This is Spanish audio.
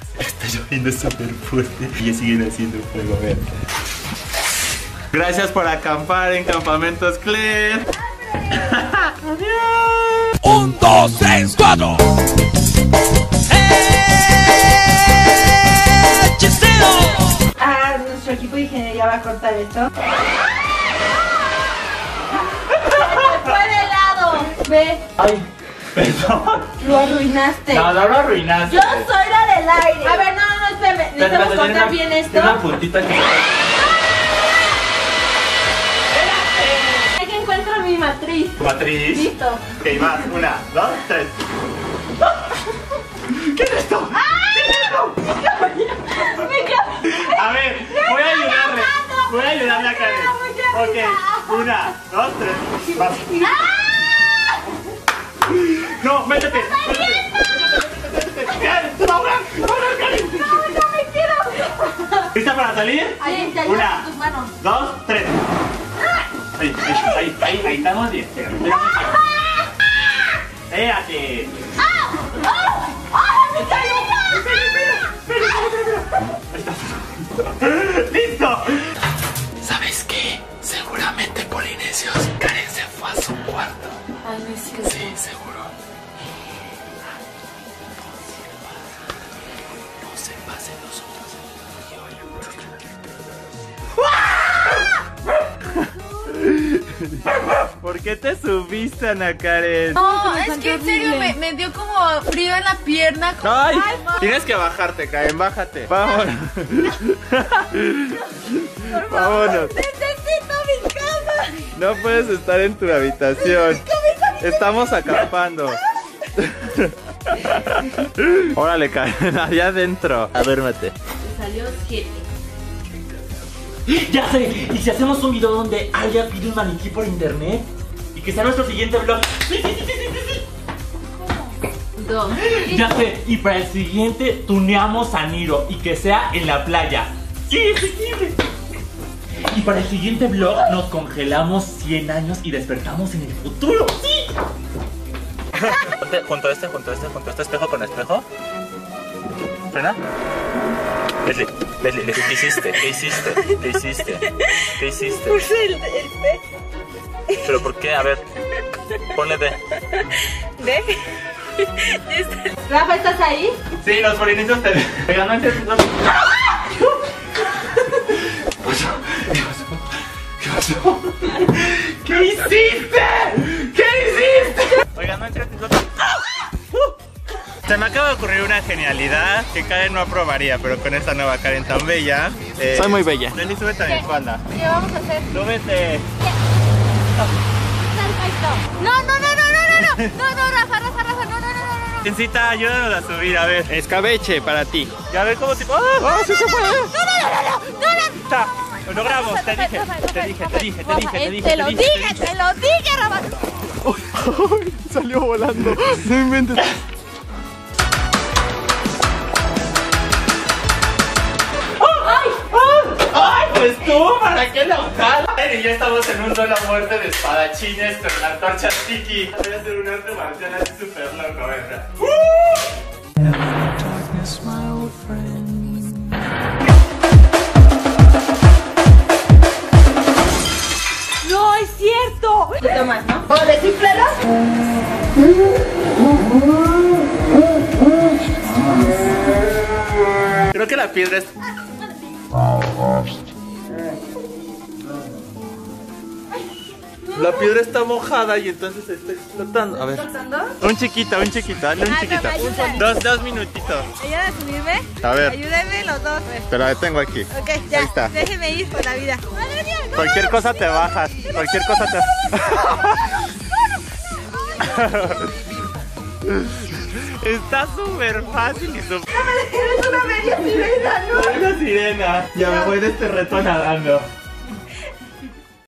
Está lloviendo súper fuerte y siguen haciendo fuego, a ver. Gracias por acampar en Campamentos Claire. Adiós. 1, 2, 3, 4. Nuestro equipo de ingeniería va a cortar esto. ¡Fue de lado! Ve. Ay, perdón. Lo arruinaste. No, no lo arruinaste. Yo soy la del aire. A ver, no, espérame. Necesitamos cortar bien esto. Una puntita que... Que encuentro mi matriz. Matriz. Listo. Ok, más. 1, 2, 3. ¿Qué es esto? ¿Qué es esto? A ver, voy a ayudarle. Voy a ayudarle a Karen. Ok, 1, 2, 3. Vas. No, métete. Karen, tú ahogas, Karen. No, ya me quiero. ¿Lista para salir? Ahí te 1, ayudo tus manos. 2, 3. Ahí estamos bien. Espérate. ¡Listo! ¿Sabes qué? Seguramente Polinesios, Karen se fue a su cuarto. Ay, no es cierto. Sí, seguro. No se pasen nosotros. ¿Por qué te subiste, Ana Karen? No, es que en serio me dio como frío en la pierna. Ay, tienes que bajarte, Karen, bájate. Vámonos. Vámonos. Necesito mi cama. No puedes estar en tu habitación. Estamos acampando. Órale, Karen, allá adentro. A duérmete. Salió 7. Ya sé, ¿y si hacemos un video donde Alia pide un maniquí por internet? Y que sea nuestro siguiente vlog. Sí. 2. Ya sé, y para el siguiente tuneamos a Niro y que sea en la playa. Sí. Y para el siguiente vlog nos congelamos 100 años y despertamos en el futuro. Sí. Junto a este espejo con espejo. ¿Frena? Leslie, ¿qué hiciste? Puse el pez. ¿Pero por qué? A ver, ponle D. ¿De? Rafa, ¿estás ahí? Sí, los polinesios te... Oigan, no entiendo. ¿Qué pasó? ¿Qué hiciste? Oigan, no entiendo. Se me acaba de ocurrir una genialidad que Karen no aprobaría, pero con esta nueva Karen tan bella. Soy muy bella. Nelly, súbete a mi espalda. ¿Qué vamos a hacer? Súbete. No, Rafa, no. Encita, ayúdanos a subir, a ver. Escabeche para ti. Y a ver cómo tipo. ¡Ah, sí se puede! Lo logramos, te dije, Te lo dije, Rafa. Salió volando. No inventes. ¡Ay, pues tú! ¿Para qué la ojalá? Y ya estamos en un duelo a muerte de espadachines con la antorcha tiki. Voy a hacer un arte marcial así súper loco, ¿verdad? No, es cierto. Te tomas, ¿no? ¿O descifralo? Creo que la piedra es... La piedra está mojada y entonces se está explotando. A ver. Un chiquito, dale un chiquito. Dos minutitos. ¿Ayuda a subirme? A ver. Ayúdenme los dos. Te la detengo aquí. Ok, ya. Ahí está. Déjeme ir por la vida. ¡Madre mía! ¡No! Cualquier cosa te bajas. Cualquier cosa te... Está súper fácil y súper... ¡Es una media sirena! ¡No! Soy una sirena. Ya me voy de este reto nadando.